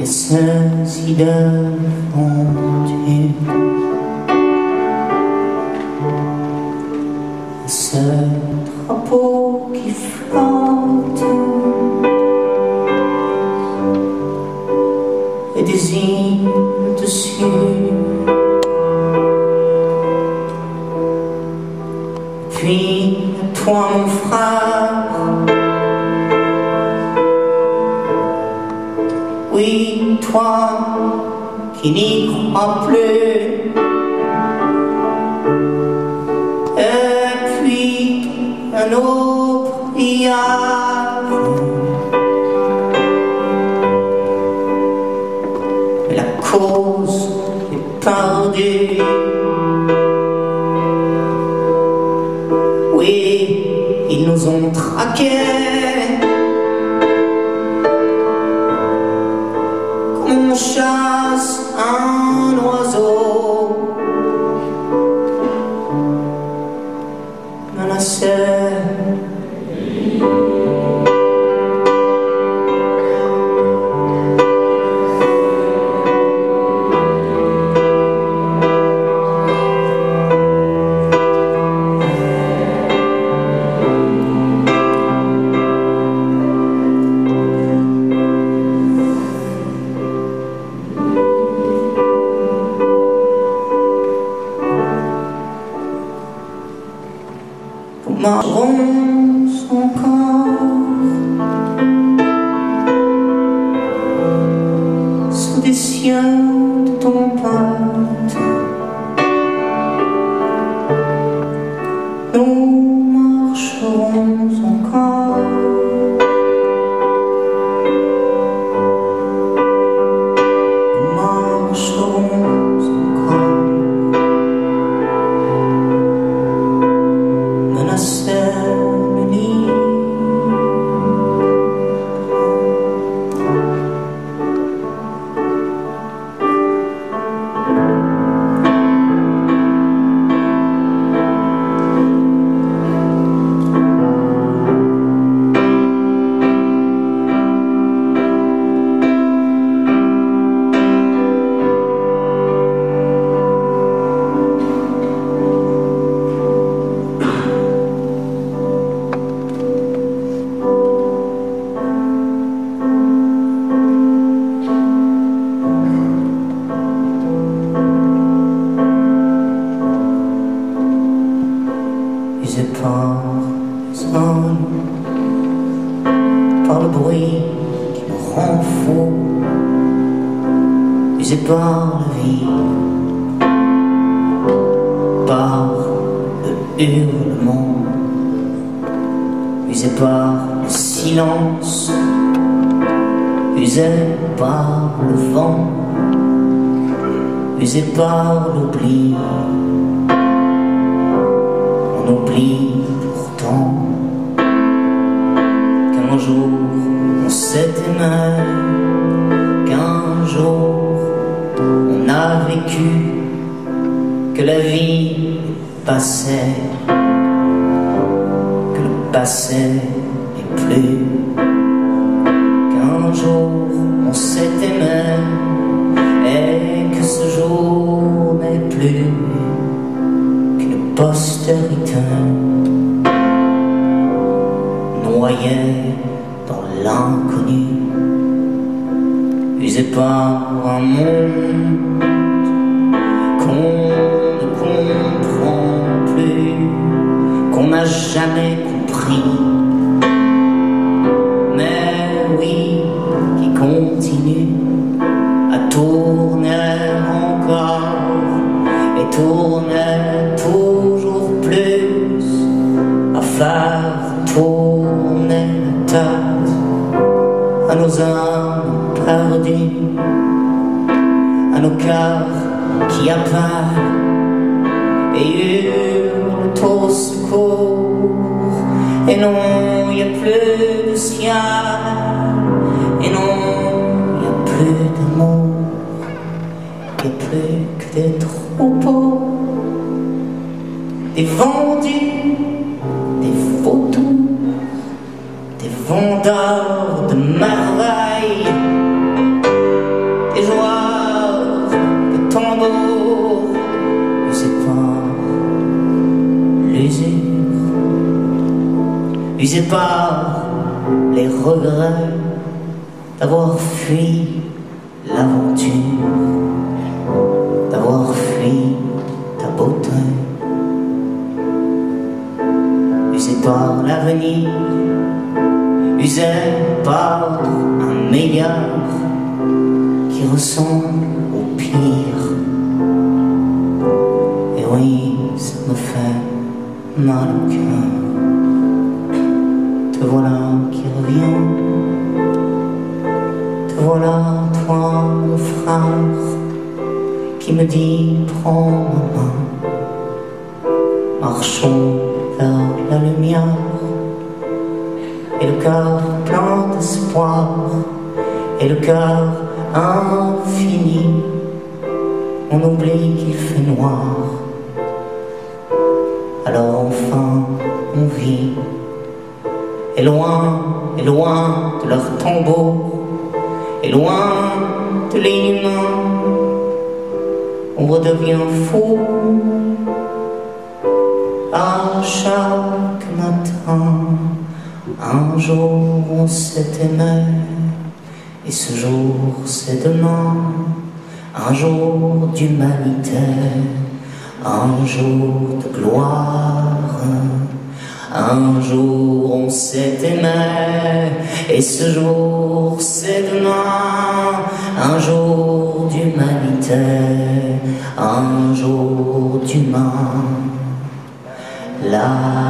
et saisis d'aventure. Ce drapeau qui flotte et des îles dessus. Puis toi mon frère, oui toi qui n'y crois plus. Et puis un autre prière, mais la cause est perdue. Oui, ils nous ont traqués comme on chasse un oiseau. Menacés. Marrons encore sous des cieux de ton pâte. Nous marcherons encore usé par les hommes, par le bruit qui me rend fou, usé par la vie, par le hurlement, usé par le silence, usé par le vent, usé par l'oubli. On oublie pourtant qu'un jour on s'est aimé, qu'un jour on a vécu, que la vie passait, que le passé n'est plus, qu'un jour on s'est aimé et que ce jour n'est plus qu'une postérité noyée dans l'inconnu, usée par un monde qu'on ne comprend plus, qu'on n'a jamais compris, mais oui, qui continue à tourner encore et tourner toujours plus, à faire tourner la tête à nos âmes perdues, à nos cœurs qui appellent et hurlent au secours. Et non, il n'y a plus de ciel, et non, il n'y a plus d'amour, il n'y a plus que des troupeaux, des vendus, des vautours, des vendeurs de merveilles, usé par les regrets d'avoir fui l'aventure, d'avoir fui ta beauté, usé par l'avenir, usé par un meilleur qui ressemble au pire. Et oui, ça me fait mal au cœur. Te voilà qui revient, te voilà toi mon frère, qui me dit prends ma main, marchons vers la lumière. Et le cœur plein d'espoir, et le cœur infini, on oublie qu'il fait noir. Alors enfin on vit, et loin de leur tombeau, et loin de l'inhumain, on redevient fou à chaque matin. Un jour on s'est aimé, et ce jour c'est demain. Un jour d'humanité, un jour de gloire. Un jour on s'est aimé, et ce jour c'est demain. Un jour d'humanité, un jour d'humain. La